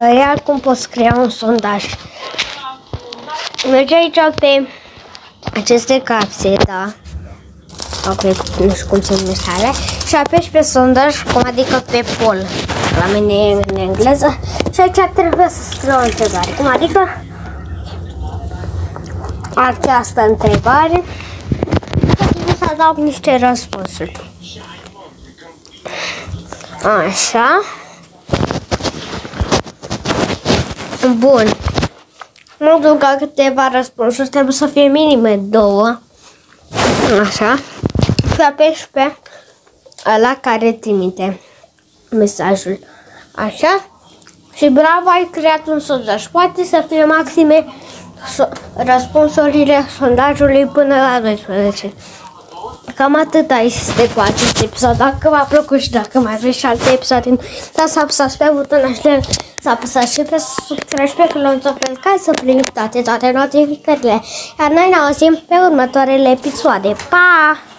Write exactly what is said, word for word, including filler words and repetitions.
Iar cum poți crea un sondaj. Mergi aici pe aceste capse, da? Sau pe, nu știu cum se numește alea. Și apeși pe sondaj, cum adică pe poll. La mine e în engleză. Și aici trebuie să scriu o întrebare. Cum adică această întrebare. Trebuie să adaug niște răspunsuri. Așa. Bun. Mă duc la câteva răspunsuri, trebuie să fie minime două. Așa. Și apeși pe ăla care trimite mesajul. Așa. Și bravo, ai creat un sondaj. Poate să fie maxime so răspunsurile sondajului până la doisprezece. Cam atât este cu acest episod. Dacă v-a plăcut și dacă mai vreți și alte episoade, dați să apăsați pe butonul și să apăsați și pe subscribe și pe clopoțel ca să primiți toate, toate notificările. Iar noi ne auzim pe următoarele episoade. Pa!